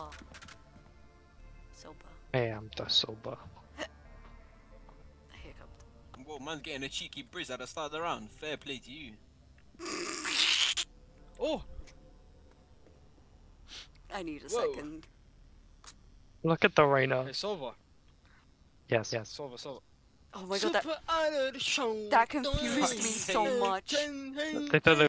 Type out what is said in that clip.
Sober. I am the sober. I hiccuped. Whoa, man's getting a cheeky brizz at the start of the round. Fair play to you. Oh! I need a Whoa. second. Look at the Rhino. It's over. Yes, yes. It's over, it's over. Oh my god, Super Idol show. that confused me so much. They thought they